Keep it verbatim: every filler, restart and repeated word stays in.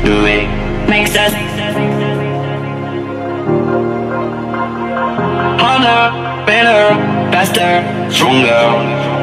Do it makes us harder, better, faster, stronger.